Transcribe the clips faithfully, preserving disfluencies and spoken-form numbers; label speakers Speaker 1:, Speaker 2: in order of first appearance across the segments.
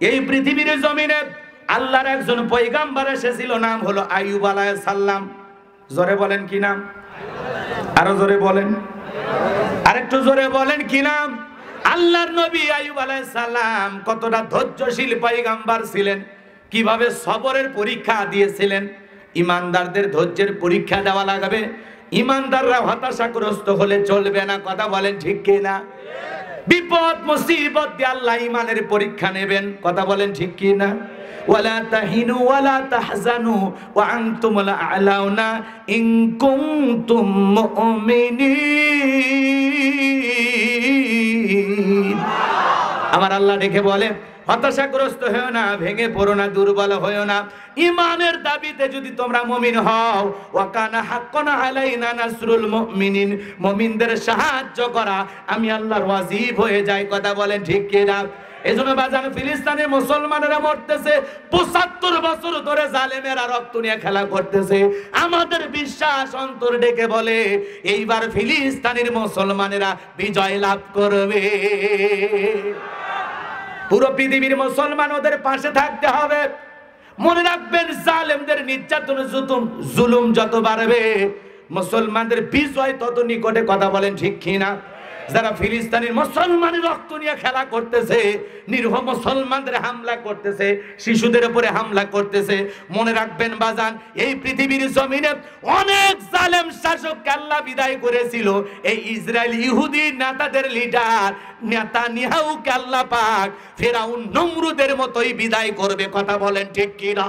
Speaker 1: এই পৃথিবীর জমিনে আল্লাহর একজন পয়গাম্বর এসেছিল, নাম হলো আইয়ুব আলাইহিস সালাম। জোরে বলেন কি নাম? আরো জোরে বলেন, আরেকটু জোরে বলেন কি নাম? আল্লাহর নবী আইয়ুব আলাইহিস সালাম কতটা ধৈর্যশীল পয়গাম্বর ছিলেন, কিভাবে সবরের পরীক্ষা দিয়েছিলেন। ইমানদারদের ধৈর্যের পরীক্ষা দেওয়া লাগবে, ইমানদাররা হতাশাগ্রস্ত হলে চলবে না। কথা বলেন ঠিক কি না? বিপদ মুসিবত দিয়ে আল্লাহ ইমানের পরীক্ষা নেবেন। কথা বলেন ঠিক কি না? ওয়ালা তাহিনু ওয়ালা তাহজানু ওয়া আনতুমুল আ'লাউনা ইন কুনতুম মুমিনিন। আমার আল্লাহ দেখে বলে, হতাশাগ্রস্ত হয়েও না, ভেঙে পড়ো না, দুর্বল হয়েও না। ইমানের দাবিতে যদি তোমরা মুমিন হও, ওয়া কানা হাক্কান আলাইনা নাসরুল মুমিনিন, মুমিনদের সাহায্য করা আমি আল্লাহর ওয়াজিব হয়ে যায়। কথা বলেন ঠিক কি না? এজন্য বাজান ফিলিস্তিনের মুসলমানেরা মরতেছে, পঁচাত্তর বছর ধরে জালেমেরা রক্ত নিয়ে খেলা করতেছে। আমাদের বিশ্বাস অন্তর ডেকে বলে, এইবার ফিলিস্তিনের মুসলমানেরা বিজয় লাভ করবে। পুরো পৃথিবীর মুসলমান ওদের পাশে থাকতে হবে। মনে রাখবেন, জালেমদের নির্যাতন জুলুম যত বাড়বে, মুসলমানদের বিজয় তত নিকটে। কথা বলেন ঠিক কিনা? যারা ফিলিস্তিনের মুসলমানের রক্ত নিয়ে খেলা করতেছে, নিরীহ মুসলমানদের হামলা করতেছে, শিশুদের উপরে হামলা করতেছে, মনে রাখবেন বাজান, এই পৃথিবীর জমিনে অনেক জালেম শাসককে আল্লাহ বিদায় করেছিল। এই ইসরায়েল ইহুদি নেতাদের লিডার নেতানিয়াহুকে আল্লাহ পাক ফেরাউন নমরুদের মতোই বিদায় করবে। কথা বলেন ঠিক কি না?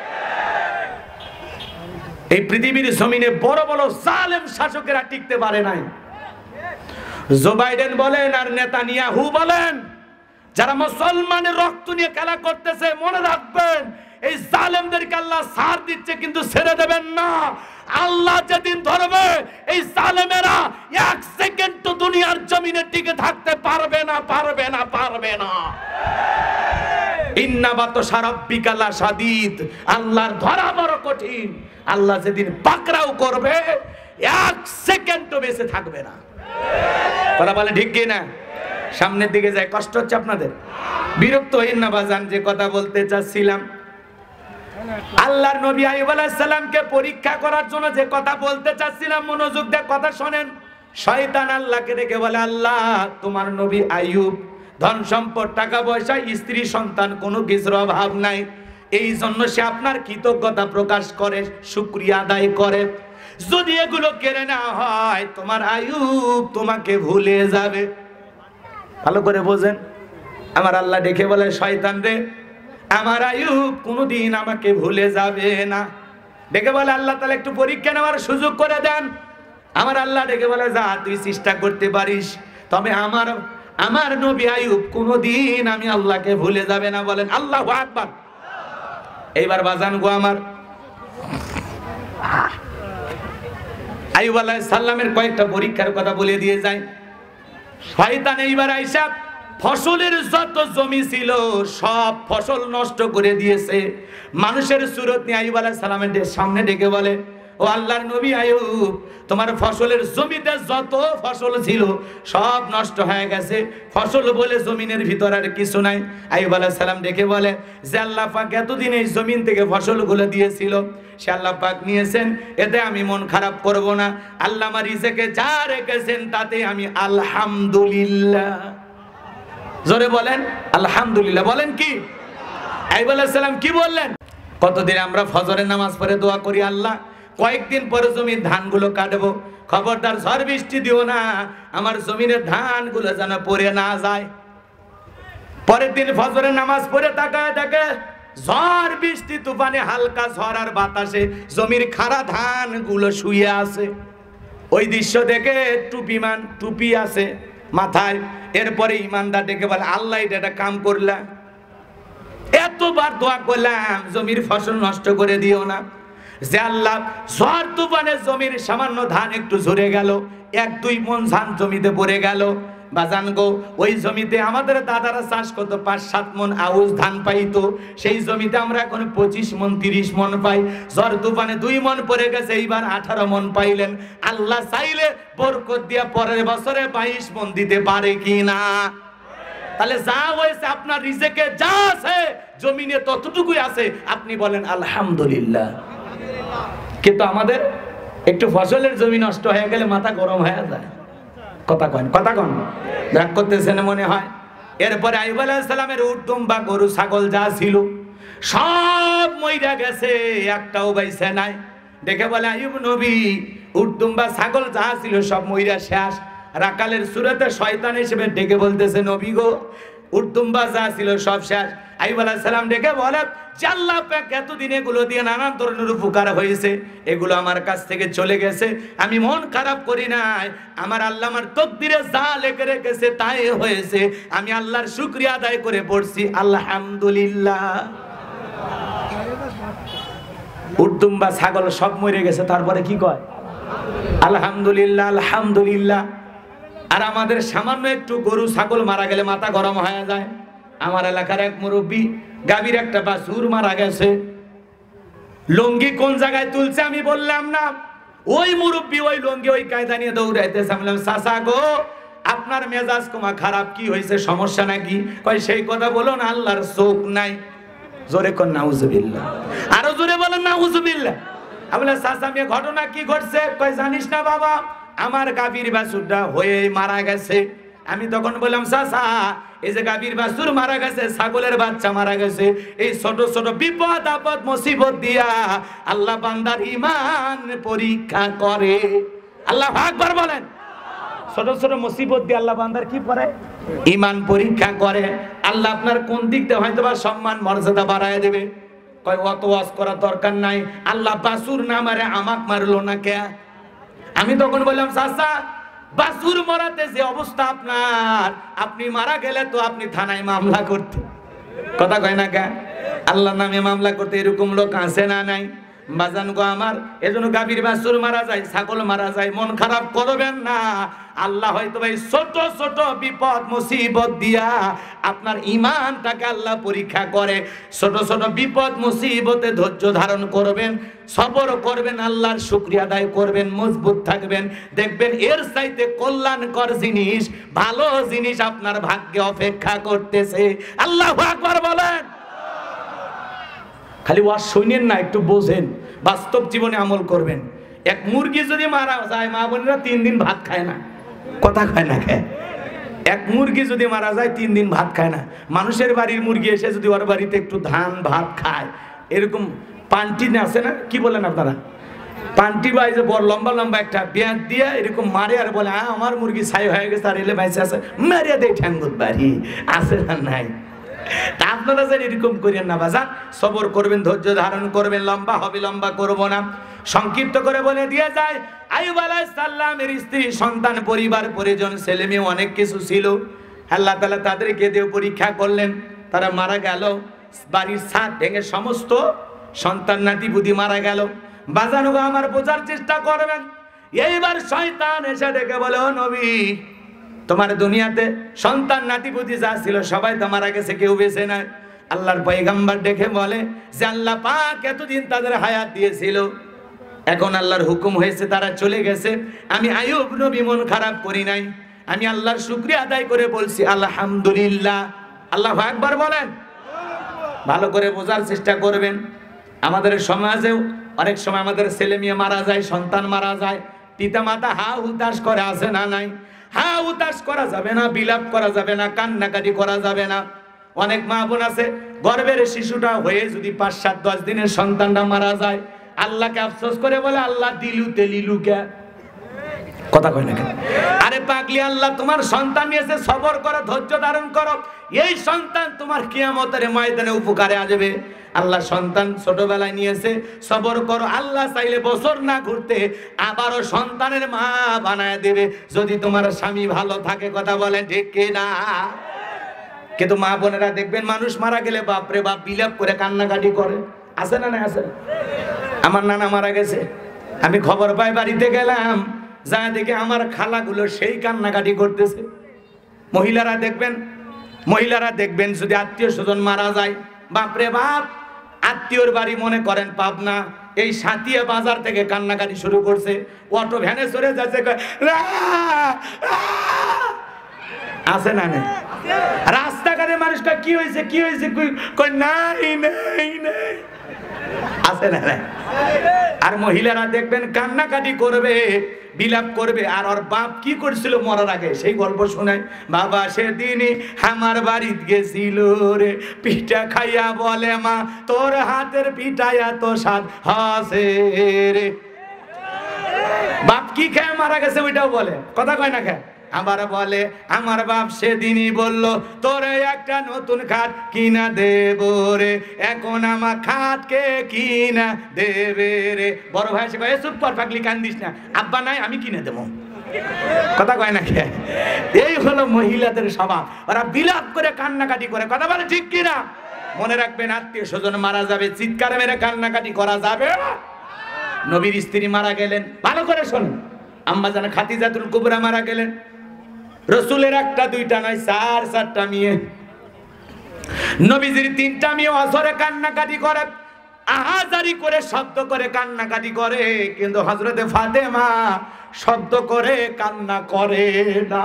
Speaker 1: এই পৃথিবীর জমিনে বড় বড় জালেম শাসকেরা টিকতে পারে নাই। জো বাইডেন বলেন আর নেতানিয়াহু বলেন, যারা মুসলমানের রক্ত নিয়ে খেলা করতেছে, মনে রাখবেন এই জালেমদেরকে আল্লাহ ছাড় দিচ্ছে, কিন্তু ছেড়ে দেবেন না। আল্লাহ যেদিন ধরবে, এই জালেমেরা এক সেকেন্ড তো দুনিয়ার জমিনে টিকে থাকতে পারবে না, পারবে না, পারবে না। ইন্না বাতশা রাব্বিকা লাশাদীদ, আল্লাহর ধরা বড় কঠিন। আল্লাহ যেদিন পাকড়াও করবে, এক সেকেন্ডও বেঁচে থাকবে না। কথা বলে ঠিক কি না? সামনের দিকে যায়, কষ্ট হচ্ছে আপনাদের? বিরক্ত হইন না বাজান, যে কথা বলতে চাচ্ছিলাম, আল্লাহর নবী আইয়ুব আলাইহিস সালামকে পরীক্ষা করার জন্য যে কথা বলতে চাচ্ছিলাম, মনোযোগ দিয়ে কথা শোনেন। শয়তান আল্লাহকে ডেকে বলে, আল্লাহ তোমার নবী আইয়ুব ধন সম্পদ, টাকা পয়সা, স্ত্রী সন্তান, কোনো কিছুর অভাব নাই, এই জন্য সে আপনার কৃতজ্ঞতা প্রকাশ করে, শুকরিয়া আদায় করে। যদি এগুলো কেড়ে নেওয়া হয়, তোমার আইয়ুব তোমাকে ভুলে যাবে। ভালো করে বোঝেন। আমার আল্লাহ ডেকে বলে, শয়তান রে, আমার আইয়ুব কোনোদিন আমাকে ভুলে যাবে না। ডেকে বলে, আল্লাহ তাআলা একটু পরীক্ষা নেওয়ার সুযোগ করে দেন। আমার আল্লাহ ডেকে বলে, যা তুই চেষ্টা করতে পারিস, তবে আমার আমার নবী আইয়ুব কোনোদিন আমি আল্লাহকে ভুলে যাবে না। বলেন আল্লাহু আকবার। এইবার বাজান গো আমার, আইয়ুব আলাইহিস সালামের কয়েকটা পরীক্ষার কথা বলে দিয়ে যায়। শয়তান এইবার আইসা ফসলের যত জমি ছিল সব ফসল নষ্ট করে দিয়েছে। মানুষের সুরত নিয়ে আইয়ুব আলাইহিস সালামের সামনে ডেকে বলে, ও আল্লাহর নবী আইয়ুব, তোমার ফসলের জমিতে যত ফসল ছিল সব নষ্ট হয়ে গেছে, ফসল বলে জমিনের ভিতর আর কিছু নাই। আইয়ুব আলাইহিস সালাম ডেকে বলে, যে আল্লাহ পাক এতদিন এই জমিন থেকে ফসলগুলো দিয়েছিল, সে আল্লাহ পাক নিয়েছেন, এতে আমি মন খারাপ করব না। আল্লাহ আমার রিজেকে যা রেখেছেন তাতে আমি আলহামদুলিল্লাহ। জোরে বলেন আলহামদুলিল্লাহ। বলেন কি? আইয়ুব আলাইহিস সালাম কি বললেন? কতদিন আমরা ফজরের নামাজ পড়ে দোয়া করি, আল্লাহ কয়েকদিন পরে জমির ধানগুলো কাটবো, খবরদার ঝড় বৃষ্টি দিও না, আমার জমিনের ধানগুলো যেন পড়ে না যায়। পরের দিন ফজরের নামাজ পড়ে তাকায় দেখে ঝড় বৃষ্টি তুফানে হালকা ঝড় আর বাতাসে জমির খাড়া ধানগুলো শুয়ে আছে। ওই দৃশ্য দেখে টুপিমান টুপি আছে মাথায়। এরপরে ইমানদার ডেকে বলে, আল্লাহ এটা একটা কাম করলা, এতবার দোয়া করলাম জমির ফসল নষ্ট করে দিও না। যে আল্লাহ ঝড় তুফানে জমির সামান্য ধান একটু ঝরে গেল, এক দুই মন ধান জমিতে পড়ে গেল। বাজান গো, ওই জমিতে আমাদের দাদারা চাষ করতো, পাঁচ সাত মন আউশ ধান পাইতো, সেই জমিতে আমরা এখন পঁচিশ মন তিরিশ মন পাই। ঝড় তুফানে দুই মন পড়ে গেছে, এইবার আঠারো মন পাইলেন। আল্লাহ চাইলে বরকত দিয়া পরের বছরে বাইশ মন দিতে পারে কি না? তাহলে যা হয়েছে আপনার রিজেকে যা আছে জমিনে ততটুকুই আছে, আপনি বলেন আলহামদুলিল্লাহ। কিন্তু আমাদের একটু ফসলের জমি নষ্ট হয়ে গেলে মাথা গরম হয়ে যায়। কথা কন কথা কন রাগ করতেছেন মনে হয়। এরপরে আইয়ুব আলাইহিস সালামের উট দুম্বা গরু ছাগল যা ছিল সব মইরা গেছে, একটাও বাইছে নাই। দেখে বলে আইয়ুব নবী উট দুম্বা ছাগল যা ছিল সব মইরা শেষ। রাকালের সুরতে শয়তান হিসেবে ডেকে বলতেছে নবী গো উট দুম্বা যা ছিল সব শেষ। আইয়ুব আলাইহিস সালাম ডেকে বলে যে আল্লাহ পাক এতদিন এগুলো দিয়ে নানান ধরনের উপকার হয়েছে, এগুলো আমার কাছ থেকে চলে গেছে, আমি মন খারাপ করি নাই। আমার আল্লাহ আমার তকদিরে যা লেখে রেখেছে তাই হয়েছে, আমি আল্লাহর শুকরিয়া আদায় করে পড়ছি আলহামদুলিল্লাহ। উট দুম্বা ছাগল সব মরে গেছে, তারপরে কি কয় আলহামদুলিল্লাহ আলহামদুলিল্লাহ। আর আমাদের সামান্য একটু গরু ছাগল মারা গেলে মাথা গরম হয়ে যায়। আমার এলাকার এক মুরব্বী গাভীর একটা বাছুর মারা গেছে, লঙ্গি কোন জায়গায় তুলছে আমি বললাম না, ওই মুরব্বী ওই লঙ্গি ওই কায়দা নিয়ে দৌড়াইতেছে। আমি বললাম চাচা গো আপনার মেজাজ কমা খারাপ, কি হয়েছে সমস্যা নাকি? কয় সেই কথা বলো না, আল্লাহর চোখ নাই। জোরে কোন নাউজুবিল্লাহ, আরো জোরে বলেন নাউজুবিল্লাহ। আমি বললাম চাচা মেয়ে ঘটনা কি ঘটছে? কয় জানিস না বাবা আমার গাভীর বাছুরটা হয়ে মারা গেছে। আমি তখন বললাম চাচা এই যে গাভীর বাছুর মারা গেছে, ছাগলের বাচ্চা মারা গেছে, এই ছোট ছোট বিপদ আপদ মুসিবত দিয়া আল্লাহ বান্দার ঈমান পরীক্ষা করে। আল্লাহু আকবার বলেন। ছোট ছোট মুসিবত দিয়ে আল্লাহ বান্দার কি করে? ঈমান পরীক্ষা করে। আল্লাহ আপনার কোন দিক দিয়ে হয়তো বা সম্মান মর্যাদা বাড়ায় দেবে। কয় অত ওয়াজ করার দরকার নাই, আল্লাহ বাছুর না মারে আমাক মারলো না কে? আমি তখন বললাম চাচা বাছুর মরাতে যে অবস্থা আপনার, আপনি মারা গেলে তো আপনি থানায় মামলা করতে। কথা কয় না কে? আল্লাহর নামে মামলা করতে এরকম লোক আছে না নাই? বাজান গো আমার, এজন্য গাভীর বাছুর মারা যায়, ছাগল মারা যায়, মন খারাপ করবেন না। আল্লাহ হয়তো ভাই ছোট ছোট বিপদ মুসিবত দিয়া আপনার ঈমানটাকে আল্লাহ পরীক্ষা করে। ছোট ছোট বিপদ মুসিবতে ধৈর্য ধারণ করবেন, সবর করবেন, আল্লাহর শুকরিয়া আদায় করবেন, মজবুত থাকবেন, দেখবেন এর চাইতে কল্যাণকর জিনিস, ভালো জিনিস আপনার ভাগ্যে অপেক্ষা করতেছে। আল্লাহু আকবার বলেন। খালি ওয়াজ শুনেন না, একটু বোঝেন, বাস্তব জীবনে আমল করবেন। এক মুরগি যদি মারা যায় মা বোনেরা তিন দিন ভাত খায় না। কথা খায় না খায়। এক মুরগি যদি মারা যায় তিন দিন ভাত খায় না। মানুষের বাড়ির মুরগি এসে যদি ওর বাড়িতে একটু ধান ভাত খায়, এরকম পান্টি আছে না, কি বলেন আপনারা? পান্টি বাই যে বড় লম্বা লম্বা একটা পেঁয়াজ দিয়ে এরকম মারে আর বলে হ্যাঁ আমার মুরগি ছাই হয়ে গেছে আর এলে বাইসে আছে, মারিয়া দেয় ঠ্যাঙ্গুত বাড়ি আছে না নাই? তা আপনারা যেন এরকম করেন না বাজান, সবর করবেন, ধৈর্য ধারণ করবেন। লম্বা হবে, লম্বা করব না, সংক্ষিপ্ত করে বলে দিয়ে যায় আইয়ুব আলাইহিস সালামের স্ত্রী সন্তান পরিবার পরিজন ছেলে মেয়ে অনেক কিছু ছিল। আল্লাহ তাআলা তাদেরকে দিয়ে পরীক্ষা করলেন, তারা মারা গেল, বাড়ির ছাদ ভেঙে সমস্ত সন্তান নাতি পুতি মারা গেল। বাজানো আমার বোঝার চেষ্টা করবেন। এইবার শয়তান এসে ডেকে বলে ও নবী তোমার দুনিয়াতে সন্তান নাতিপুতি যা ছিল সবাই তো মারা গেছে, কেউ বেঁচে নাই। আল্লাহর পয়গম্বর দেখে বলে যে আল্লাহ পাক এতদিন তাদের হায়াত দিয়েছিল, এখন আল্লাহর হুকুম হয়েছে তারা চলে গেছে। আমি আইয়ুব নবী মন খারাপ করি নাই, আমি আল্লাহর শুকরিয়া আদায় করে বলছি আলহামদুলিল্লাহ। আল্লাহু আকবার বলেন। ভালো করে বোঝার চেষ্টা করবেন। আমাদের সমাজেও অনেক সময় আমাদের ছেলে মেয়ে মারা যায়, সন্তান মারা যায়, পিতা মাতা হা হুতাশ করে, আছে না নাই? হা উতাস করা যাবে না, বিলাপ করা যাবে না, কান্নাকাটি করা যাবে না। অনেক মা বোন আছে গর্ভের শিশুটা হয়ে যদি পাঁচ সাত দশ দিনের সন্তানটা মারা যায়, আল্লাহকে আফসোস করে বলে আল্লাহ দিলুতে লিলুকে। কথা কয় না কেন? আরে পাগলি, আল্লাহ তোমার সন্তান নিয়েছে, সবর করো, ধৈর্য ধারণ করো, এই সন্তান তোমার কিয়ামতের ময়দানে উপকারে আসবে। আল্লাহ সন্তান ছোটবেলায় নিয়েছে, সবর করো, আল্লাহ চাইলে বছর না ঘুরতে আবারও সন্তানের মা বানায় দেবে যদি তোমার স্বামী ভালো থাকে। কথা বলেন ঠিক কিনা? কিন্তু মা বোনেরা দেখবেন মানুষ মারা গেলে বাপরে বাপ বিলাপ করে কান্নাকাটি করে, আছে না না? আছে। আমার নানা মারা গেছে, আমি খবর পাই, বাড়িতে গেলাম, যা দেখে আমার খালাগুলো সেই কান্নাকাটি করতেছে। মহিলারা দেখবেন মহিলারা দেখবেন যদি আত্মীয় স্বজন মারা যায়, বাপরে বাপ, আত্মীয়র বাড়ি মনে করেন পাবনা, এই সাতিয়া বাজার থেকে কান্নাকাটি শুরু করছে, অটো ভ্যানে চড়ে যাচ্ছে, আছে না না? রাস্তাঘাটে মানুষটা কি হয়েছে কি হয়েছে কই নাই নাই নাই আছে না? আর মহিলারা দেখবেন কান্নাকাটি করবে, বিলাপ করবে। আর ওর বাপ কি করছিল মরার আগে সেই গল্প শোনায়। বাবা সেদিনই আমার বাড়িতে গেছিল রে, পিঠা খাইয়া বলে মা তোর হাতের পিঠা এত স্বাদ হাসে রে। বাপ কি খেয়ে মারা গেছে ওইটাও বলে, কথা কয় না খেয়ে। আবার বলে আমার বাপ সেদিনই বলল তোরে একটা নতুন খাট কিনা দেব রে, এখন আমার খাটকে কিনা দেবে রে। বড় ভাই এসে কয় চুপ কর পাগলি, কান্দিস না, আব্বা নাই আমি কিনে দেবো, কথা কয় না কে। এই হলো মহিলাদের স্বভাব, ওরা বিলাপ করে কান্নাকাটি করে, কথা বলে ঠিক কিনা? মনে রাখবেন আত্মীয় স্বজন মারা যাবে চিৎকার মেরে কান্নাকাটি করা যাবে। নবীর স্ত্রী মারা গেলেন, ভালো করে শোনেন। আম্মা জান খাদিজাতুল কুবরা মারা গেলেন। রসুলের একটা দুইটা নয় চার চারটা মেয়ে, নবীজির তিনটা মেয়ে আসরে কান্নাকাটি করে, আহাজারি করে শব্দ করে কান্নাকাটি করে, কিন্তু হযরতে ফাতেমা শব্দ করে কান্না করে না।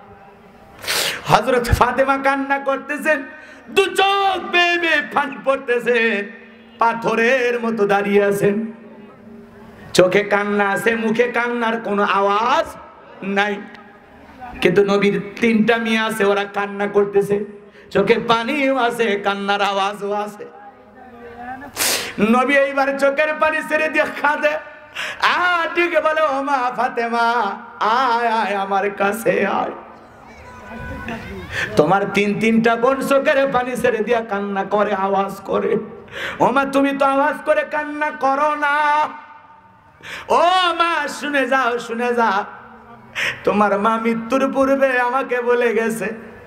Speaker 1: হযরত ফাতেমা কান্না করতেছেন, দু চোখ বেয়ে বেয়ে পানি পড়তেছেন, পাথরের মতো দাঁড়িয়ে আছেন, চোখে কান্না আছে, মুখে কান্নার কোনো আওয়াজ নাই। কিন্তু নবীর তিনটা মেয়ে আছে, ওরা কান্না করতেছে, চোখে পানিও আছে, কান্নার আওয়াজও আছে। নবী এইবার চোখের পানি ছেড়ে দিয়ে কাঁদে, আর ঠিক বলে ও মা ফাতেমা আয় আয় আমার কাছে আয়। তোমার তিন তিনটা বোন চোখের পানি ছেড়ে দিয়ে কান্না করে, আওয়াজ করে। ও মা তুমি তো আওয়াজ করে কান্না করো না, ও মা শুনে যাও শুনে যাও, তোমার মা মৃত্যুর পূর্বে আমাকে বলে গেছে,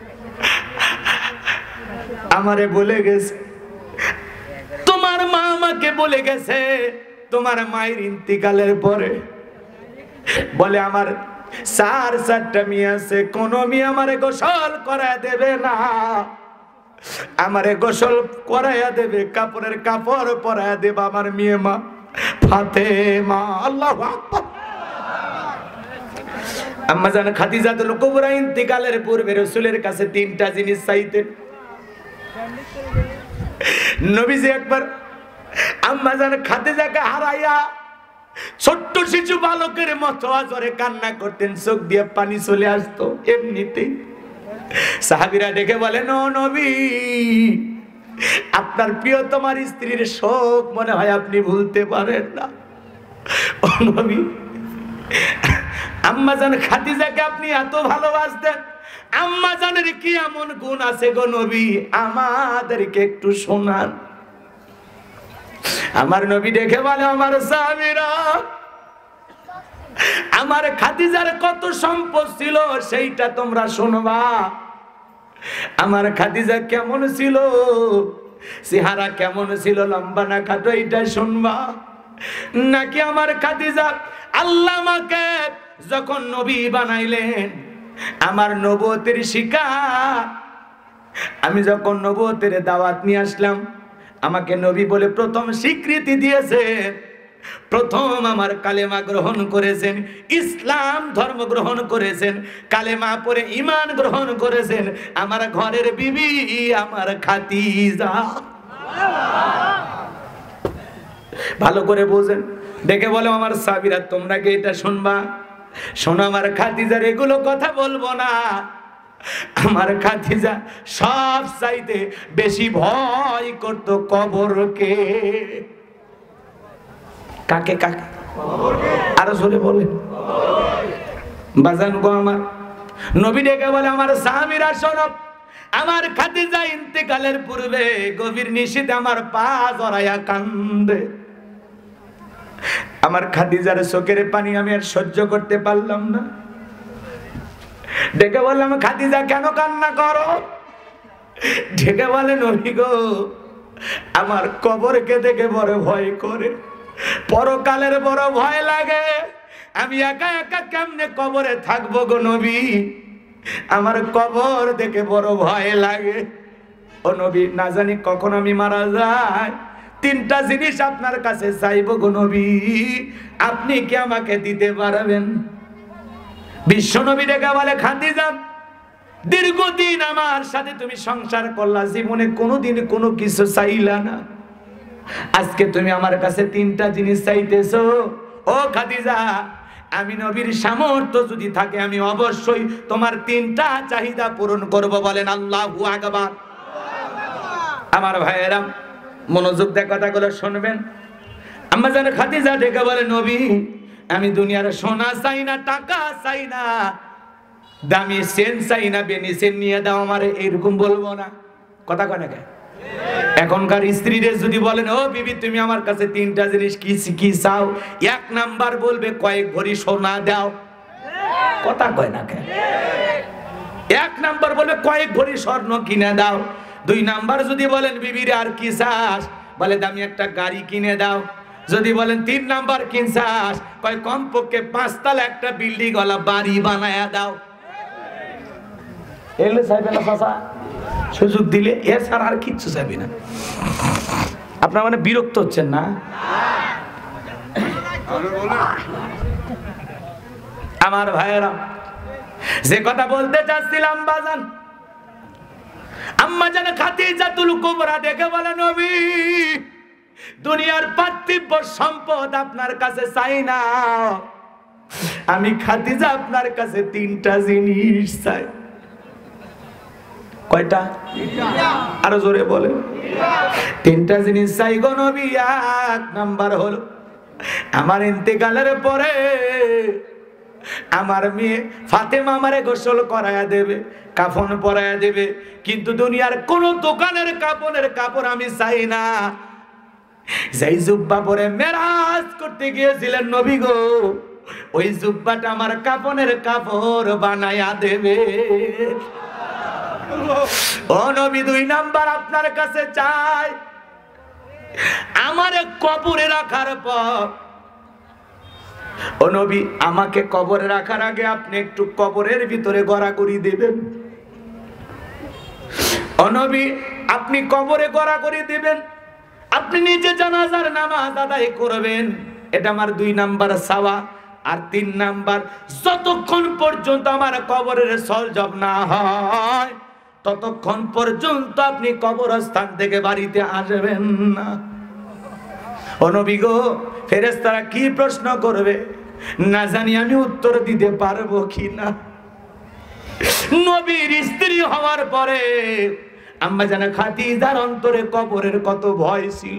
Speaker 1: আমারে বলে গেছে, তোমার মা আমাকে বলে গেছে, তোমার মায়ের ইন্তিকালের পরে বলে আমার চার চারটা মেয়ে আছে, কোন মেয়ে আমারে গোসল করায় দেবে না, আমারে গোসল করাইয়া দেবে, কাপড়ের কাপড় পরাইয়া দেবে আমার মেয়ে মা ফাতেমা। আল্লাহু আকবার। আম্মা জান খাদিজাতুল কুবরা ইন্তিকালের পূর্বে রাসূলের কাছে তিনটা জিনিস চাইতেন। নবীজি একবার আম্মা জান খাদিজাকে হারাইয়া ছোট্ট শিশু বালকের মতো আজরে কান্না করতেন, চোখ দিয়ে পানি চলে আসতো এমনিতেই। সাহাবীরা ডেকে বলেন ও নবী, আপনার প্রিয় তোমার স্ত্রীর শোক মনে হয় আপনি ভুলতে পারেন না। ও নবী, আম্মা জান খাদিজাকে আপনি এত ভালোবাসতেন, আম্মা জানের কি এমন গুণ আছে গো নবী, আমাদেরকে একটু শোনান। আমার নবী দেখে বলে আমার সাহাবীরা, আমার খাদিজার কত সম্পদ ছিল সেইটা তোমরা শুনবা। আমার খাদিজা কেমন ছিল, চেহারা কেমন ছিল, লম্বা না খাটো, এইটা শুনবা। নাকি আমার খাদিজা আল্লাহ আমাকে যখন নবী বানাইলেন, আমার নবুয়তের শিকার, আমি যখন নবুয়তের দাওয়াত নিয়ে আসলাম, আমাকে নবী বলে প্রথম স্বীকৃতি দিয়েছে, প্রথম আমার কালেমা গ্রহণ করেছেন, ইসলাম ধর্ম গ্রহণ করেছেন, কালেমা পড়ে ঈমান গ্রহণ করেছেন আমার ঘরের বিবি আমার খাদিজা। ভালো করে বোঝেন। দেখে বলো আমার সাহাবীরা, তোমরা কি এটা শুনবা? শোনো আমার খাদিজার এগুলো কথা বলবো না। আমার খাদিজা সব চাইতে বেশি ভয় করতো কবরকে। কাকে কাকে? আরো জোরে বলেন। বাজান গো আমার নবী ডেকে বলে আমার সাহাবীরা শোনো, আমার খাদিজা ইন্তেকালের পূর্বে গভীর নিশীথে আমার পা জড়াইয়া কান্দে। আমার খাদিজার চোখের পানি আমি আর সহ্য করতে পারলাম না। ডেকে বললাম খাদিজা কেন কান্না করো? ডেকে বলে নবী গো, আমার কবরকে দেখে বড় ভয় করে, পরকালের বড় ভয় লাগে, আমি একা একা কেমনে কবরে থাকবো গো নবী, আমার কবর দেখে বড় ভয় লাগে। ও নবী, না জানি কখন আমি মারা যাই, তিনটা জিনিস আপনার কাছে চাইবো গো নবী, আপনি কি আমাকে দিতে পারবেন? বিশ্ব নবী ডেকে বলে খাদিজা দীর্ঘদিন আমার সাথে তুমি সংসার করলা, জীবনে কোনোদিন কোনো কিছু চাইলা না, আজকে তুমি আমার কাছে তিনটা জিনিস চাইতেছো। ও খাদিজা, আমি নবীর সামর্থ্য যদি থাকে আমি অবশ্যই তোমার তিনটা চাহিদা পূরণ করব। বলেন আল্লাহু আকবার। আমার ভাইয়েরা মনোযোগ দিয়ে কথাগুলো শুনবেন। আম্মা জান খাদিজা ডেকে বলে, নবী, আমি দুনিয়ার সোনা চাই না, টাকা চাই না, দামি সেন চাই না, বেনি সেন নিয়ে দাও আমারে, এরকম বলবো না। কথা কয় না? এখনকার স্ত্রীরা যদি বলেন, ও বিবি তুমি আমার কাছে তিনটা জিনিস কি কি চাও, এক নাম্বার বলবে কয়েক ভরি সোনা দাও। কথা কয় না কেন? এক নাম্বার বলবে কয়েক ভরি স্বর্ণ কিনে দাও। দুই নাম্বার যদি বলেন বিবির আর কি চাস, বলে দামি একটা গাড়ি কিনে দাও। যদি বলেন তিন নাম্বার কি চাস, কয় কমপক্ষে পাঁচতলা একটা বিল্ডিং ওয়ালা বাড়ি বানায়া দাও। এলে চাইবে না চাচা, সুযোগ দিলে এছাড়া আর কিচ্ছু চাইবে না। আপনারা মানে বিরক্ত হচ্ছেন না? আমার ভাইয়েরা, যে কথা বলতে চাচ্ছিলাম বাজান, আম্মা জান খাদিজাতুল কুবরা দেখে বলে, নবী, দুনিয়ার পার্থিব সম্পদ আপনার কাছে চাই না, আমি খাদিজা আপনার কাছে তিনটা জিনিস চাই। কয়টা? আরো জোরে বলে। তিনটা জিনিস চাই গো নবী। এক নাম্বার হলো, আমার ইন্তেকালের পরে আমার মেয়ে ফাতেমা আমারে গোসল করায়া দেবে, কাফন পরায়া দেবে, কিন্তু দুনিয়ার কোন দোকানের কাপড়ের কাপড় আমি চাই না। যেই জুব্বা পরে মেরাজ করতে গিয়েছিলেন নবী গো, ওই জুব্বাটা আমার কাপনের কাপড় বানায়া দেবে। ও নবী, দুই নাম্বার আপনার কাছে চাই, আমারে কবরে রাখার পর, ও নবী, আমাকে কবরে রাখার আগে আপনি একটু কবরের ভিতরে গড়াগড়ি দেবেন। ও নবী, আপনি কবরে গড়াগড়ি দিবেন, আপনি নিজে জানাজার নামাজ আদায় করবেন। এটা আমার দুই নাম্বার চাওয়া। আর তিন নাম্বার, যতক্ষণ পর্যন্ত আমার কবরের সলজব না হয় ততক্ষণ পর্যন্ত আপনি কবরস্থান থেকে বাড়িতে আসবেন না। ও নবী গো, ফেরেশতারা কি প্রশ্ন করবে না জানি, আমি উত্তর দিতে পারবো কিনা। নবীর স্ত্রী হওয়ার পরে আম্মা জান খাদিজার অন্তরে কবরের কত ভয় ছিল।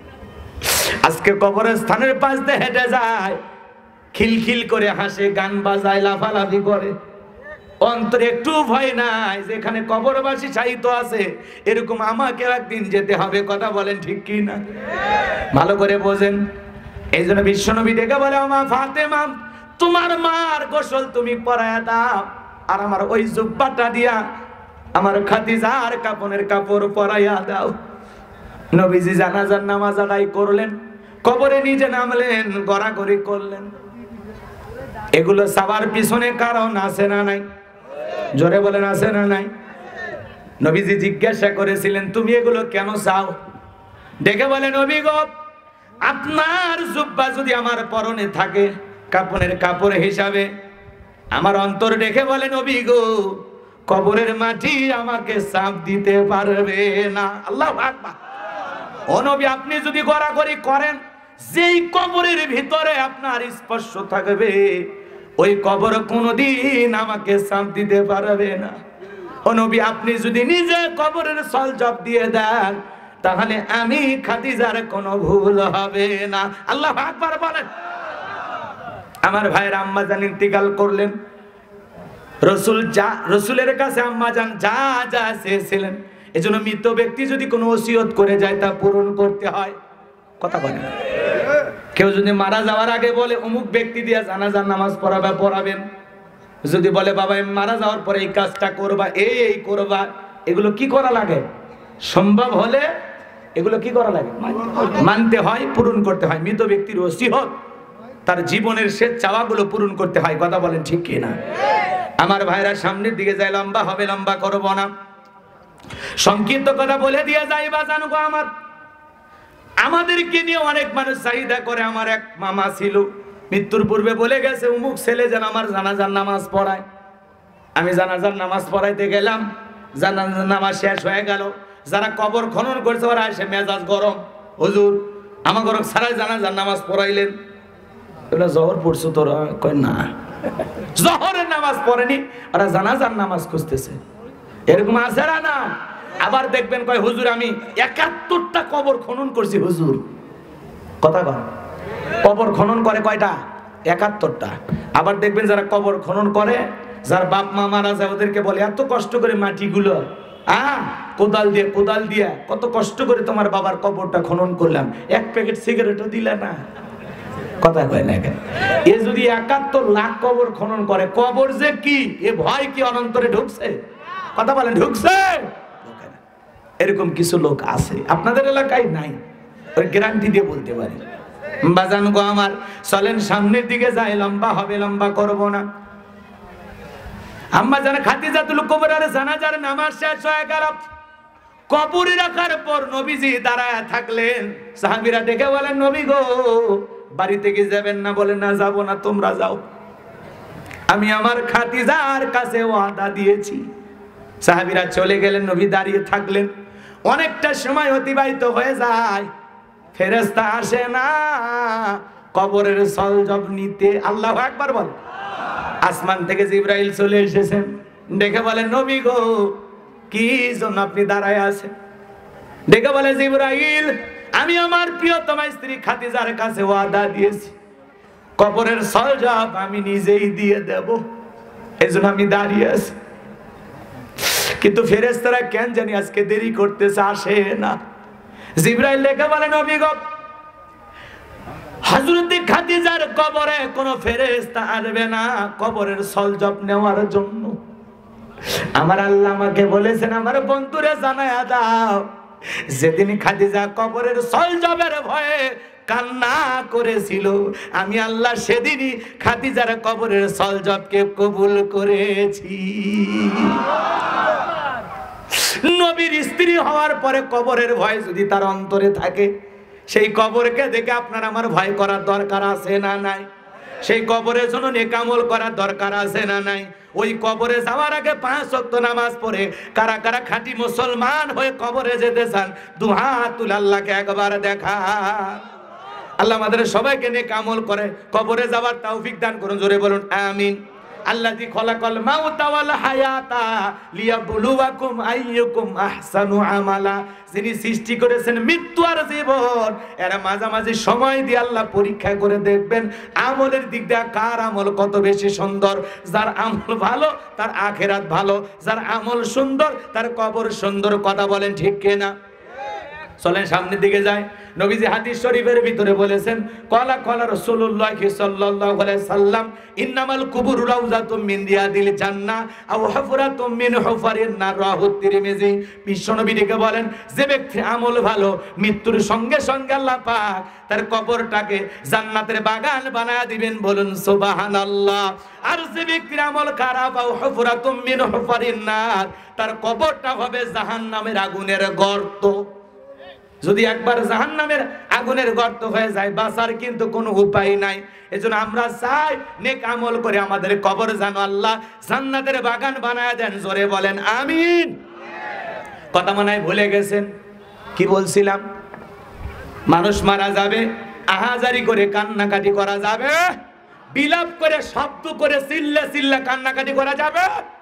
Speaker 1: আজকে কবরস্থানের পাশ দিয়ে হেঁটে যায়, খিলখিল করে হাসে, গান বাজায়, লাফালাফি করে, অন্তরে একটু ভয় নাই যেখানে কবরবাসী শায়িত আছে এরকম আমাকেও একদিন যেতে হবে। কথা বলেন ঠিক কি না? ভালো করে বোঝেন। এই জন্য বিশ্বনবী ডেকে বলে, মা ফাতেমা, তোমার মার গোসল তুমি পরায়া দাও, আর আমার ওই জুব্বাটা দিয়া আমার খাদিজার কাপনের কাপড় পরাইয়া দাও। নবীজি জানাজার নামাজ আদায় করলেন, কবরে নিজে নামলেন, গড়াগড়ি করলেন। এগুলো সবার পিছনে কারণ আছে না নাই? জোরে বলেন, আছে না নাই? নবীজি জিজ্ঞাসা করেছিলেন, তুমি এগুলো কেন চাও? ডেকে বলে, নবী গো, আপনার জুব্বা যদি আমার পরনে থাকে কাপনের কাপড় হিসাবে, আমার অন্তর ডেকে বলে, নবী গো, কবরের মাটি আমাকে চাপ দিতে পারবে না। আল্লাহু আকবার। ও নবী, আপনি যদি গড়াগড়ি করেন, যেই কবরের ভিতরে আপনার স্পর্শ থাকবে ওই কবর কোনোদিন আমাকে চাপ দিতে পারবে না। ও নবী, আপনি যদি নিজে কবরের সলজব দিয়ে দেন তাহলে আমি খাদিজার কোনো ভুল হবে না। আল্লাহু আকবার বলেন। আমার ভাইয়ের আম্মা জান ইন্তিকাল করলেন, রসুল যা রসুলের কাছে আম্মা জান যা যা চেয়েছিলেন, এজন্য মৃত ব্যক্তি যদি কোনো ওসিয়ত করে যায় তা পূরণ করতে হয়। কথা বলেন। কেউ যদি মারা যাওয়ার আগে বলে অমুক ব্যক্তি দিয়ে জানাজার নামাজ পড়াবে পড়াবেন, যদি বলে বাবা আমি মারা যাওয়ার পরে এই কাজটা করবা, এই এই করবা, এগুলো কি করা লাগে? সম্ভব হলে এগুলো কি করা লাগে? মানতে হয়, পূরণ করতে হয়। মৃত ব্যক্তির ওসিয়ত, তার জীবনের শেষ চাওয়াগুলো পূরণ করতে হয়। কথা বলেন ঠিক কি না? আমার ভাইরা সামনের দিকে যায়, লম্বা হবে, লম্বা করব না, সংক্ষিপ্ত কথা বলে দিয়ে যাই। বাজানো গো আমার, আমাদেরকে নিয়ে অনেক মানুষ চাহিদা করে। আমার এক মামা ছিল, মৃত্যুর পূর্বে বলে গেছে অমুক ছেলে যেন আমার জানাজার নামাজ পড়ায়। আমি জানাজার নামাজ পড়াইতে গেলাম, জানাজার নামাজ শেষ হয়ে গেল। যারা কবর খনন করছে ওরা এসে মেজাজ গরম, হুজুর আমার ঘর সারা জানাজার নামাজ পড়াইলেন, ওরা জহর পড়ছো তোরা? কয় না, জহরের নামাজ পড়েনি, ওরা জানাজার নামাজ খুঁজতেছে। এরকম আছে না? আবার দেখবেন কয় হুজুর আমি একাত্তরটা কবর খনন করছি। হুজুর কথা কয়, কবর খনন করে কয়টা? একাত্তরটা। আবার দেখবেন যারা কবর খনন করে, যার বাপ মা মারা যায় ওদেরকে বলে এত কষ্ট করে মাটিগুলো আহ কোদাল দিয়ে কোদাল দিয়ে কত কষ্ট করে তোমার বাবার কবরটা খনন করলাম, এক প্যাকেট সিগারেটও দিলা না। কথা কয় না কেন? এ যদি একাত্তর লাখ কবর খনন করে, কবর যে কি এ ভয় কি অনন্তরে ঢুকছে? কথা বলেন, ঢুকছে? এরকম কিছু লোক আছে, আপনাদের এলাকায় নাই, ওই গ্যারান্টি দিয়ে বলতে পারি। বাজান গো আমার, চলেন সামনের দিকে যাই, লম্বা হবে, লম্বা করব না। আম্মা জান খাদিজাতুল কুবরার জানাজার নামাজ শেষ হয়ে গেল। কবরে রাখার পর নবীজি দাঁড়ায় থাকলেন। সাহাবীরা দেখে বলেন নবী গো বাড়িতে কি যাবেন না? বলেন না যাব না, তোমরা যাও, আমি আমার খাদিজার কাছে ওয়াদা দিয়েছি। সাহাবীরা চলে গেলেন, নবী দাঁড়িয়ে থাকলেন। অনেকটা সময় অতিবাহিত হয়ে যায়, ফেরেশতা আসে না কবরের সলজব নিতে। আল্লাহু আকবার বল। আসমান থেকে জিবরাইল চলে এসেছেন, দেখে বলেন নবী গো কি জন্য আপনি দাঁড়ায় আছেন? দেখে বলে জিবরাইল আমি আমার প্রিয়তমা স্ত্রী খাদিজার কাছে ওয়াদা দিয়েছি, কবরের সলজব আমি নিজেই দিয়ে দেব, এজন্য আমি দাঁড়িয়ে আছি। কিন্তু ফেরেশতারা কেন জানি আজকে দেরি করতেছে, আসে না। জিবরাইল দেখে বলে নবী গো হযরত খাদিজার কবরে কোনো ফেরেশতা আসবে না কবরের সলজব নেওয়ার জন্য। আমার আল্লাহ আমাকে বলেছেন আমার বন্ধুরে জানায়া দাও, যেদিন খাদিজা কবরের সলজবের ভয়ে কান্না করেছিল, আমি আল্লাহ সেদিনই খাদিজার কবরের সলজবকে কবুল করেছি। নবীর স্ত্রী হওয়ার পরে কবরের ভয় যদি তার অন্তরে থাকে, সেই কবরকে দেখে আপনার আমার ভয় করার দরকার আছে না নাই? সেই কবরের জন্য নেক আমল করার দরকার আছে না নাই? ওই কবরে যাওয়ার আগে পাঁচ ওয়াক্ত নামাজ পড়ে কারা কারা খাঁটি মুসলমান হয়ে কবরে যেতে চান, দুহাত তুলে আল্লাহকে একবার দেখা। আল্লাহ আমাদের সবাইকে নেক আমল করে কবরে যাওয়ার তৌফিক দান করুন, জোরে বলুন আমিন। আল্লাযী খলাকাল মাউতা ওয়াল হায়াতা লিয়াবলুয়াকুম আইয়ুকুম আহসানু আমালা, যিনি সৃষ্টি করেছেন মৃত্যু আর জীবন, এর মাঝামাঝি সময় দিয়ে আল্লাহ পরীক্ষা করে দেখবেন আমলের দিক দিয়ে কার আমল কত বেশি সুন্দর। যার আমল ভালো তার আখিরাত ভালো, যার আমল সুন্দর তার কবর সুন্দর। কথা বলেন ঠিক কিনা? চলেন সামনের দিকে যাই। নবীজি হাদিস শরীফের ভিতরে বলেছেন ক্বালা ক্বালা রাসূলুল্লাহ সাল্লাল্লাহু আলাইহি সাল্লাম ইন্নামাল কুবুরু রাউযাতুম মিন রিয়াদিল জান্নাহ আও হুফরাতুম মিন হুফারিন নার, রাহু তিরমিজি। বিশ্বনবী ডেকে বলেন যে ব্যক্তির আমল ভালো, মৃত্যুর সঙ্গে সঙ্গে আল্লাহ পাক তার কবরটাকে জান্নাতের বাগান বানায়া দিবেন, বলুন সুবহানাল্লাহ। আর যে ব্যক্তির আমল খারাপ, আও হুফরাতুম মিন হুফারিন নার, তার কবরটা হবে জাহান্নামের আগুনের গর্ত। যদি একবার জাহান্নামের আগুনের গর্ত হয়ে যায়, বাঁচার কিন্তু কোনো উপায় নাই। এজন্য আমরা চাই নেক আমল করে আমাদের কবর যেন আল্লাহ জান্নাতের বাগান বানায় দেন, জোরে বলেন আমিন। কথা মনে হয় ভুলে গেছেন কি বলছিলাম? মানুষ মারা যাবে, আহাজারি করে কান্নাকাটি করা যাবে, বিলাপ করে শব্দ করে চিল্লা চিল্লা কান্নাকাটি করা যাবে।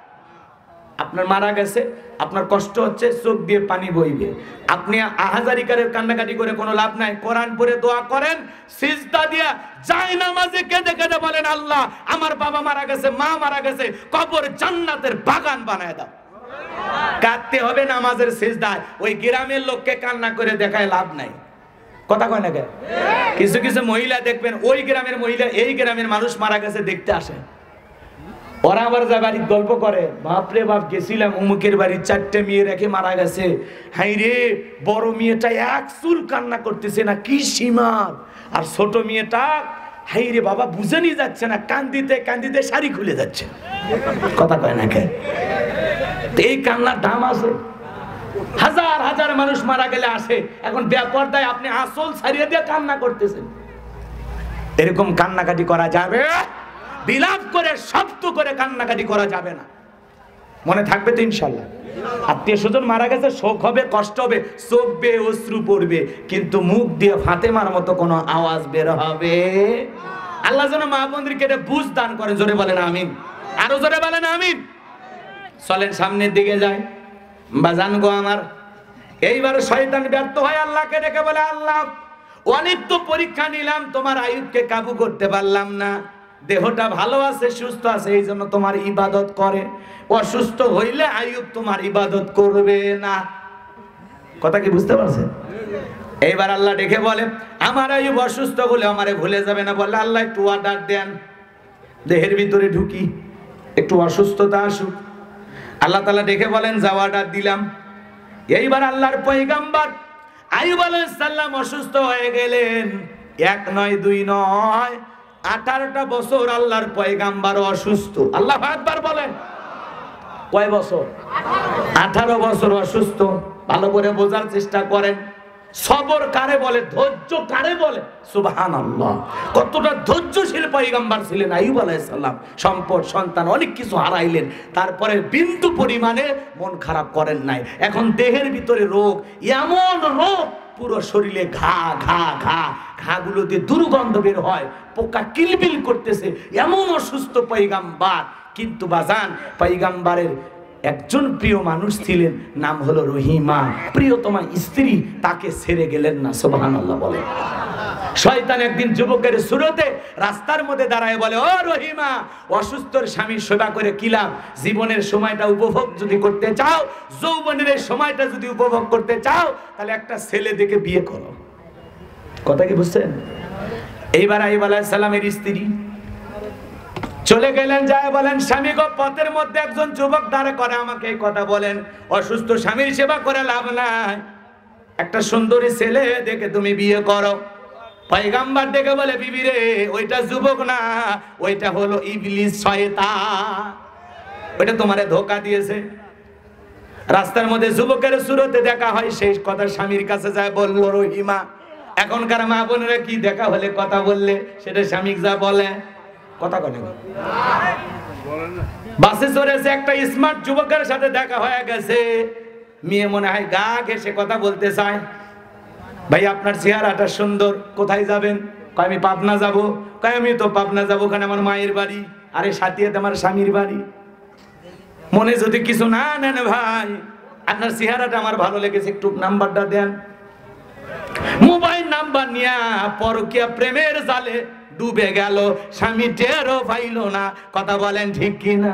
Speaker 1: আপনার মারা গেছে, আপনার কষ্ট হচ্ছে, চোখ দিয়ে পানি বইবে, আপনি আহাজারি করে কান্নাকাটি করে কোনো লাভ নাই। কোরআন পড়ে দোয়া করেন, সিজদা দিয়া জায়নামাজে কেঁদে কেঁদে বলেন আল্লাহ আমার বাবা মারা গেছে, মা মারা গেছে, কবর জান্নাতের বাগান বানায় দাও। কাঁদতে হবে নামাজের সিজদায়। ওই গ্রামের লোককে কান্না করে দেখায় লাভ নাই। কথা কয় না কেন? কিছু কিছু মহিলা দেখবেন ওই গ্রামের মহিলা এই গ্রামের মানুষ মারা গেছে দেখতে আসে, ওরা আবার যা বাড়ির গল্প করে, বাপরে বাপ গেছিলাম অমুকের বাড়ির চারটে মেয়ে রেখে মারা গেছে, হাই রে বড় মেয়েটা এক চুল কান্না করতেছে না, কি সীমার, আর ছোট মেয়েটা হাই রে বাবা বুঝেনি যাচ্ছে না, কান্দিতে কান্দিতে শাড়ি খুলে যাচ্ছে। কথা কয় না কেন? এই কান্নার দাম আছে। হাজার হাজার মানুষ মারা গেলে আসে, এখন বেপরদায় আপনি আসল ছাড়িয়ে দিয়ে কান্না করতেছেন। এরকম কান্নাকাটি করা যাবে? বিলাপ করে শব্দ করে কান্নাকাটি করা যাবে না। মনে থাকবে তো ইনশাল্লাহ? আত্মীয় স্বজন মারা গেছে, শোক হবে, কষ্ট হবে, চোখ বেয়ে অশ্রু পড়বে, কিন্তু মুখ দিয়ে ফাতেমার মতো কোনো আওয়াজ বের হবে। আল্লাহ যেন মা বোনদেরকে এটা বুঝ দান করে। জোরে বলেন আমিন, আরো জোরে বলেন আমিন। চলেন সামনের দিকে যাই। বাজান গো আমার, এইবার শয়তান ব্যর্থ হয় আল্লাহকে ডেকে বলে, আল্লাহ অনেক তো পরীক্ষা নিলাম, তোমার আয়ুবকে কাবু করতে পারলাম না। দেহটা ভালো আছে, সুস্থ আছে, এই জন্য তোমার ইবাদত করে। অসুস্থ হইলে আয়ুব তোমার ইবাদত করবে না। কথা কি বুঝতে পারছেন? এইবার আল্লাহ ডেকে বলে, আমার আয়ুব অসুস্থ হলে আমারে ভুলে যাবে না। বলে আল্লাহ একটু অর্ডার দেন, দেহের ভিতরে ঢুকি, একটু অসুস্থতা আসুক। আল্লাহ তাআলা ডেকে বলেন, যাও অর্ডার দিলাম। এইবার আল্লাহর পয়গাম্বর আয়ুব আলাইহিস সালাম অসুস্থ হয়ে গেলেন। এক নয়, দুই নয়, আঠারোটা বছর আল্লাহর পয়গাম্বর অসুস্থ। আল্লাহু আকবার বলেন। কয় বছর? আঠারো বছর অসুস্থ। ভালো করে বোঝার চেষ্টা করেন। সবর কারে বলে, ধৈর্য কারে বলে? সুবহানাল্লাহ। কতটা ধৈর্যশীল পয়গম্বর ছিলেন আইয়ুব আলাইহিস সালাম। সম্পদ, সন্তান, অনেক কিছু হারাইলেন, তারপরে বিন্দু পরিমাণে মন খারাপ করেন নাই। এখন দেহের ভিতরে রোগ, এমন রোগ পুরো শরীরে ঘা ঘা ঘা, ঘাগুলো দিয়ে দুর্গন্ধ বের হয়, পোকা কিলবিল করতেছে, এমন অসুস্থ পয়গম্বর। কিন্তু বাজান, পয়গম্বরের একজন প্রিয় মানুষ ছিলেন, নাম হলো রহিমা, প্রিয়তমা স্ত্রী, তাকে ছেড়ে গেলেন না। সুবহানাল্লাহ বলে। শয়তান একদিন যুবকের সুরতে রাস্তার মধ্যে দাঁড়ায় বলে, ও রহিমা, অসুস্থর স্বামীর সেবা করে কি লাভ? জীবনের সময়টা উপভোগ যদি করতে চাও, যৌবনের এই সময়টা যদি উপভোগ করতে চাও, তাহলে একটা ছেলে দেখে বিয়ে করো। কথা কি বুঝছেন? এইবার আইয়ুব আলাইহিস সালামের স্ত্রী চলে গেলেন, যায় বলেন, স্বামী গো, পথের মধ্যে একজন যুবক দাঁড়ে করে আমাকে এই কথা বলেন, অসুস্থ স্বামীর সেবা করে লাভ নাই, একটা সুন্দরী ছেলে দেখে তুমি বিয়ে করো। পয়গম্বর দেখে বলে, বিবি রে, ওইটা যুবক না, ওইটা হলো ইবলিস, শয়তান, ওইটা তোমারে ধোঁকা দিয়েছে। রাস্তার মধ্যে যুবকের সুরতে দেখা হয়, সেই কথা স্বামীর কাছে যায় বলল রহিমা। এখনকার মা বোনেরা কি দেখা হলে কথা বললে সেটা স্বামী যা বলে, কথা বলে। বাসে চড়েছে, একটা স্মার্ট যুবকের সাথে দেখা হয়ে গেছে, মেয়ে মনে হয় গা ঘেঁষে কথা বলতে চায়, ভাই আপনার চেহারাটা সুন্দর, কোথায় যাবেন? কয় আমি পাবনা যাব। কয় আমি তো পাবনা যাবো, ওখানে আমার মায়ের বাড়ি। আরে সাথিয়াতে আমার স্বামীর বাড়ি। মনে যদি কিছু না নেন ভাই, আপনার চেহারাটা আমার ভালো লেগেছে, একটু নাম্বারটা দেন। মোবাইল নাম্বার নিয়ে পরকীয়া প্রেমের জালে ডুবে গেল, স্বামী টেরও পাইল না। কথা বলেন ঠিক কিনা?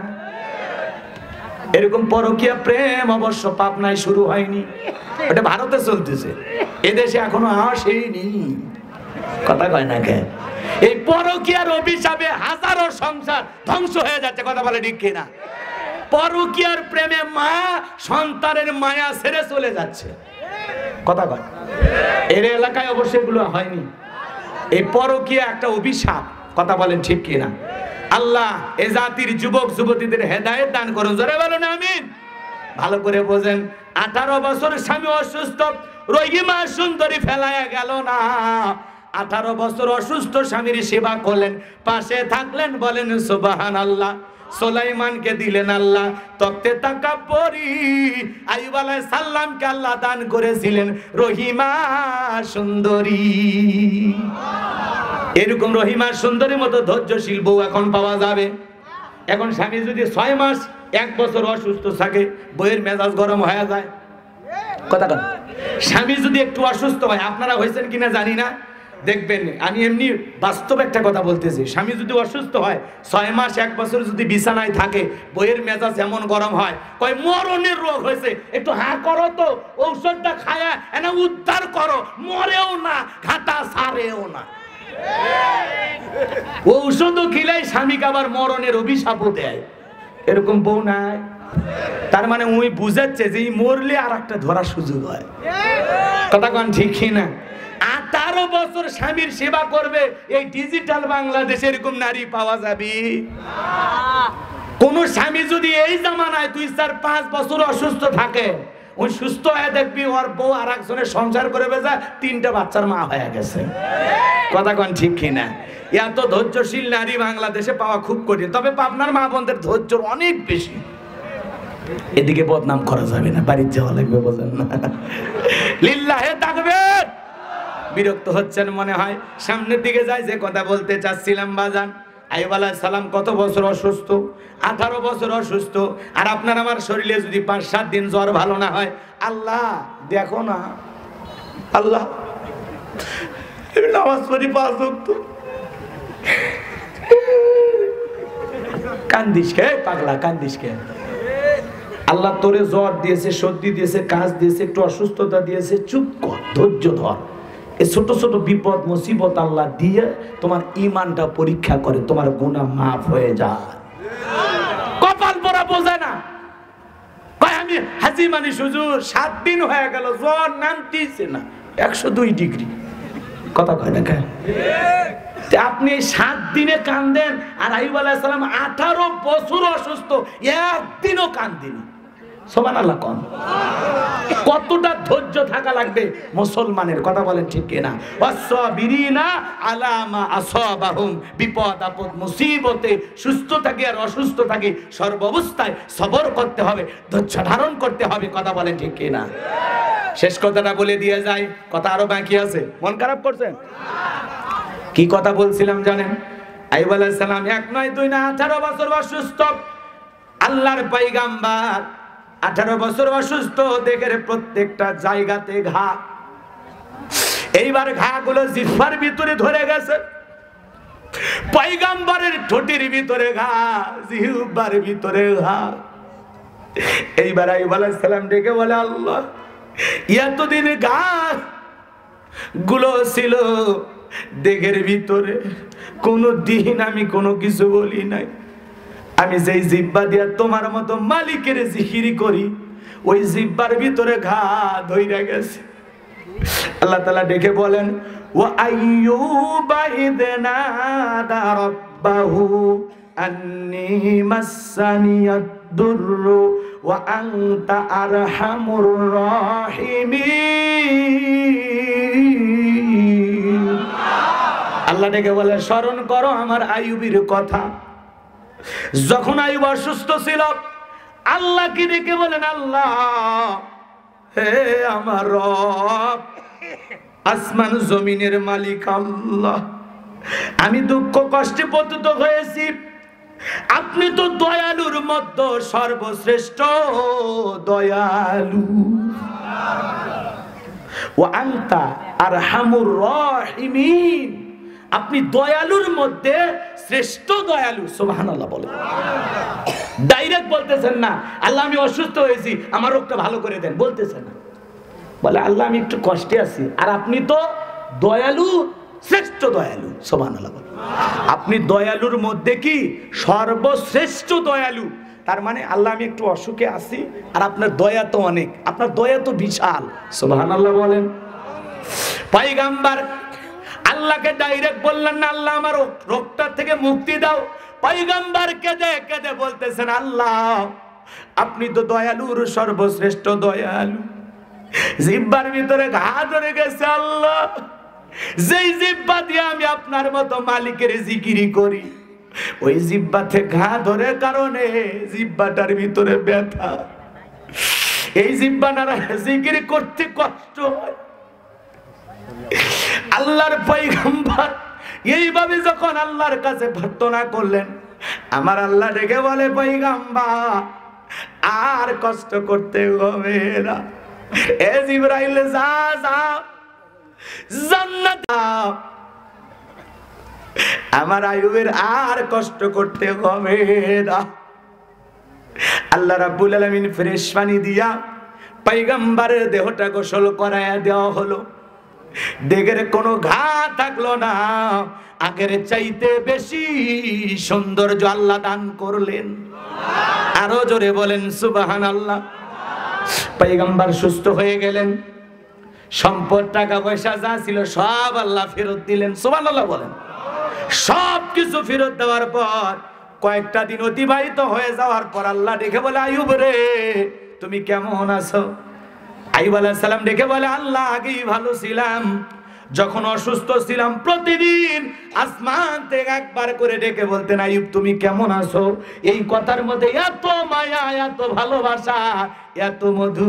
Speaker 1: এরকম পরকীয়া প্রেম অবশ্য পাবনায় শুরু হয়নি, এটা ভারতে চলতেছে, এদেশে এখনো আসেনি। কথা কয় না কে? এই পরকীয়ার অভিশাপে হাজারো সংসার ধ্বংস হয়ে যাচ্ছে। কথা বলে ঠিক কিনা? পরকীয়ার প্রেমে মা সন্তানের মায়া ছেড়ে চলে যাচ্ছে। কথা কয়? এর এলাকায় অবশ্য এগুলো হয়নি। এই পরকীয়া একটা অভিশাপ। কথা বলেন ঠিক কিনা? আল্লাহ এ জাতির যুবক যুবতীদের হেদায়েত দান করুন। জোরে বলুন আমিন। ভালো করে বোঝেন, আঠারো বছর স্বামী অসুস্থ, রহিমা সুন্দরী ফেলায়া গেল না। আঠারো বছর অসুস্থ স্বামীর সেবা করলেন, পাশে থাকলেন, বলেন সুবহানাল্লাহ। সুলাইমানকে দিলেন আল্লাহ তক্তে তাকাব্বুরি। আইয়ুব আলাইহিস সালামকে আল্লাহ দান করেছিলেন রহিমা সুন্দরী। এরকম রহিমা সুন্দরীর মতো ধৈর্যশীল বউ এখন পাওয়া যাবে? এখন স্বামী যদি ছয় মাস এক বছর অসুস্থ থাকে, বউয়ের মেজাজ গরম হয়ে যায়। কথা কথা স্বামী যদি একটু অসুস্থ হয়, আপনারা হয়েছেন কিনা জানি না, দেখবেন, আমি এমনি বাস্তব একটা কথা বলতেছি, স্বামী যদি অসুস্থ হয়, ছয় মাস এক বছর যদি বিছানায় থাকে, বইয়ের মেজাজ এমন গরম হয়, কয় মরণের রোগ হয়েছে, একটু হা করো তো, ঔষধটা খায়া এনে উদ্ধার করো, মরেও না, ঘাটা সারেও না। ঔষধও খিলাই স্বামীকে আবার মরণের অভিশাপও দেয়। এরকম বউ নাই? তার মানে উনি বুঝাচ্ছে যে মরলে আর একটা ধরার সুযোগ হয়। কথা কন ঠিক না? আঠারো বছর স্বামীর সেবা করবে, এই ডিজিটাল বাংলাদেশে এরকম নারী পাওয়া যাবে? কোন স্বামী যদি এই জামানায় দুই চার পাঁচ বছর অসুস্থ থাকে, ওই সুস্থ হয়ে দেখবি ওর বউ আর একজনের সংসার করে বেজা তিনটা বাচ্চার মা হয়ে গেছে। কথা কন ঠিক কিনা? এত ধৈর্যশীল নারী বাংলাদেশে পাওয়া খুব কঠিন। তবে পাবনার মা বোনদের ধৈর্য অনেক বেশি। এদিকে বদনাম করা যাবে না, বাড়িতে যাওয়া লাগবে, বোঝেন না? লিল্লাহে তাকবীর। বিরক্ত হচ্ছেন মনে হয়, সামনের দিকে যাই। যে কথা বলতে চাচ্ছিলাম বাজান, আইয়ুব আলাইহিস সালাম কত বছর অসুস্থ? আঠারো বছর অসুস্থ। আর আপনার আমার শরীরে যদি পাঁচ সাত দিন জ্বর ভালো না হয়, আল্লাহ দেখো না, আল্লাহ নামাজ পড়ি পাঁচ ওয়াক্ত, কান্দিস কে পাগলা, কান্দিস কে? আল্লাহ তোরে জ্বর দিয়েছে, সর্দি দিয়েছে, কাজ দিয়েছে, একটু অসুস্থতা দিয়েছে, চুপ কর, ধৈর্য ধর। এই ছোট ছোট বিপদ মুসিবত আল্লাহ দিয়ে তোমার ইমানটা পরীক্ষা করে, তোমার গুনাহ মাফ হয়ে যায়। কপাল পরা বোঝে না, কয় আমি হাজি মানিস হুজুর, সাত দিন হয়ে গেল জ্বর নামতেছে না, একশো দুই ডিগ্রি। কথা কয় না কেন? আপনি এই সাত দিনে কান্দেন, আর আইয়ুব আলাইহিস সালাম আঠারো বছর অসুস্থ, একদিনও কান্দিনি। সুবহানাল্লাহ কোন? কতটা ধৈর্য থাকা লাগবে মুসলমানের, কথা বলেন ঠিক কিনা? ওয়াসসাবিরিনা আলা মা আসাবাহুম, বিপদ আপদ মুসিবতে সুস্থ থাকে আর অসুস্থ থাকে সর্বাবস্থায় সবর করতে হবে, ধৈর্য ধারণ করতে হবে, কথা বলেন ঠিক কিনা? শেষ কথাটা বলে দিয়ে যায়, কথা আরো বাকি আছে। মন খারাপ করছেন? কি কথা বলছিলাম জানেন? আইয়ুব আলাইহিস সালাম এক নয় দুই না আঠারো বছর অসুস্থ। আল্লাহর পয়গম্বর আঠারো বছর অসুস্থ, দেখের প্রত্যেকটা জায়গাতে ঘা। এইবার ঘা গুলো জিহ্বার ভিতরে ধরে গেছে, পয়গম্বরের ঠোঁটের ভিতরে ঘা, জিহ্বার ভিতরে ঘা। এইবার আইয়ুব আলাইহিস সালাম ডেকে বলে, আল্লাহ এতদিন ঘা গুলো ছিল দেহের ভিতরে, কোনো দিন আমি কোনো কিছু বলি নাই। আমি যেই জিহ্বা দিয়া তোমার মতো মালিকের জিকির করি, ওই জিহ্বার ভিতরে ঘা ধইরা গেছে। আল্লাহ তাআলা ডেকে বলেন, ওয়া আইয়ুবা ইয নাদা রাব্বাহু আন্নী মাসসানিয়াদ দুররু ওয়া আনতা আরহামুর রাহিমিন। আল্লাহ ডেকে বলে, স্মরণ করো আমার আইয়ুবের কথা। যখন আইয়ুব অসুস্থ ছিল, আল্লাহকে ডেকে বলেন, আল্লাহ হে আমার রব, আসমান জমিনের মালিক আল্লাহ, আমি দুঃখ কষ্টে পতিত হয়েছি, আপনি তো দয়ালুর মধ্যে সর্বশ্রেষ্ঠ দয়ালু। ওয়া আনতা আরহামুর রাহিমিন, আপনি দয়ালুর মধ্যে শ্রেষ্ঠ দয়ালু। সুবহানাল্লাহ বলে। ডাইরেক্ট বলতেছেন না আল্লাহ আমি অসুস্থ হয়েছি, আমার রোগটা ভালো করে দেন, বলতেছেন না। বলে আল্লাহ আমি একটু কষ্টে আছি, আর আপনি তো দয়ালু, শ্রেষ্ঠ দয়ালু। সুবহানাল্লাহ বলে। আপনি দয়ালুর মধ্যে কি সর্বশ্রেষ্ঠ দয়ালু। তার মানে আল্লাহ আমি একটু অসুখে আছি, আর আপনার দয়া তো অনেক, আপনার দয়া তো বিশাল। সুবহানাল্লাহ বলেন। পয়গম্বর আল্লাহকে ডাইরেক্ট বললেন না আল্লাহ আমার রোগটা থেকে মুক্তি দাও। পয়গম্বর কেঁদে কেঁদে বলতেছেন, আল্লাহ আপনি তো দয়ালুর সর্বশ্রেষ্ঠ দয়ালু। জিহ্বার ভিতরে ঘা ধরে গেছে, আল্লাহ যেই জিহ্বা দিয়ে আমি আপনার মতো মালিকের জিকিরি করি, ওই জিহ্বাতে ঘা ধরে কারণে জিহ্বাটার ভিতরে ব্যথা, এই জিহ্বা নারা জিকিরি করতে কষ্ট হয়। আল্লাহর পয়গম্বর এইভাবে যখন আল্লাহর কাছে প্রার্থনা করলেন, আমার আল্লাহ ডেকে বলে, পয়গম্বর আর কষ্ট করতে হবে না, এ জিবরাইল যা যা জান্নাত, আমার আইয়ুবের আর কষ্ট করতে হবে না। আল্লাহ রাব্বুল আলামিন ফ্রেশ পানি দিয়া পয়গম্বরের দেহটা গোসল করায়া দেওয়া হলো। দেহের কোনো ঘা থাকলো না, আগের চাইতে বেশি সৌন্দর্য আল্লাহ দান করলেন। আরো জোরে বলেন সুবহানাল্লাহ। পয়গম্বর সুস্থ হয়ে গেলেন, সম্পদ টাকা পয়সা যা ছিল সব আল্লাহ ফেরত দিলেন। সুবহানাল্লাহ বলেন। সব কিছু ফেরত দেওয়ার পর কয়েকটা দিন অতিবাহিত হয়ে যাওয়ার পর আল্লাহ ডেকে বলে, আইয়ুব রে তুমি কেমন আছো? আইয়ুব আলাইহিস সালাম ডেকে বলে, আল্লাহ আগেই ভালো ছিলাম, যখন অসুস্থ ছিলাম প্রতিদিন আসমান থেকে একবার করে ডেকে বলতেন, আইয়ুব তুমি কেমন আছো? এই কথার মধ্যে এত মায়া, এত ভালোবাসা, এত মধু,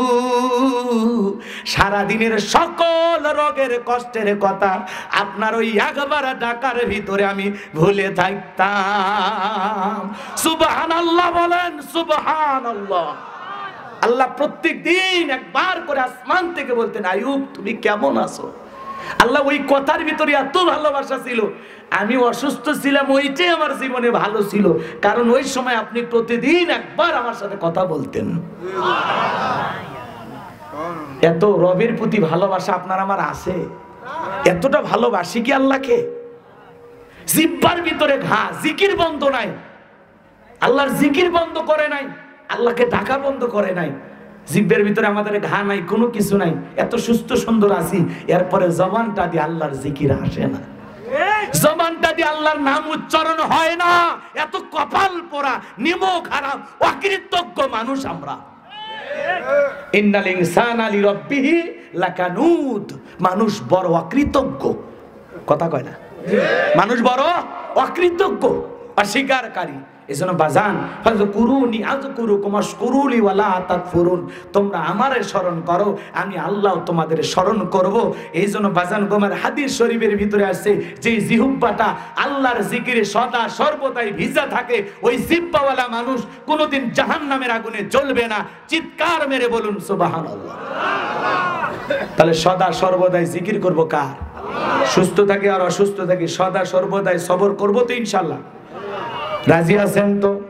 Speaker 1: সারা দিনের সকল রোগের কষ্টের কথা আপনার ওই একবার ডাকার ভিতরে আমি ভুলে থাকতাম। সুবহানাল্লাহ বলেন, সুবহানাল্লাহ। আল্লাহ প্রত্যেক দিন একবার করে আসমান থেকে বলতেন, আইয়ুব তুমি কেমন আছো? আল্লাহ ওই কথার ভিতরে এত ভালোবাসা ছিল। আমি অসুস্থ ছিলাম, ওইটাই আমার জীবনে ভালো ছিল, কারণ ওই সময় আপনি প্রতিদিন একবার আমার সাথে কথা বলতেন। এত রবের প্রতি ভালোবাসা আপনার আমার আছে? এতটা ভালোবাসি কি আল্লাহকে? জিহ্বার ভিতরে ঘা, জিকির বন্ধ নাই, আল্লাহর জিকির বন্ধ করে নাই, আল্লাহকে ডাকা বন্ধ করে নাই। জিহ্বের ভিতরে আমাদের ঘা নাই, কোনো কিছু নাই, এত সুস্থ সুন্দর আছি, এরপরে জবানটা দিয়ে আল্লাহর জিকির আসে না, জবানটা দিয়ে আল্লাহর নাম উচ্চারণ হয় না। এত কপাল পোড়া, নিমক হারাম, অকৃতজ্ঞ মানুষ আমরা। ইন্নাল ইনসানা লিরাব্বিহি লাকানুদ, মানুষ বড় অকৃতজ্ঞ, কথা কয় না? মানুষ বড় অকৃতজ্ঞ, অস্বীকারী। এজন্য বাজান, ফাযকুরুনি আযকুরুকুম ওয়াশকুরুলি ওয়ালা তাকফুরুন, তোমরা আমারে স্মরণ করো, আমি আল্লাহ তোমাদের স্মরণ করব। এই জন্য বাজান গোমার হাদিস শরীফের ভিতরে আছে, যে জিহ্বাটা আল্লাহর জিকিরে সদা সর্বদাই ভিজা থাকে, ওই জিহ্বাওয়ালা মানুষ কোনোদিন জাহান্নামের আগুনে জ্বলবে না। চিৎকার মেরে বলুন সুবহানাল্লাহ। তাহলে সদা সর্বদাই জিকির করব কার? সুস্থ থাকে আর অসুস্থ থাকে সদা সর্বদাই সবর করব তো ইনশাআল্লাহ। রাজি আছেন তো?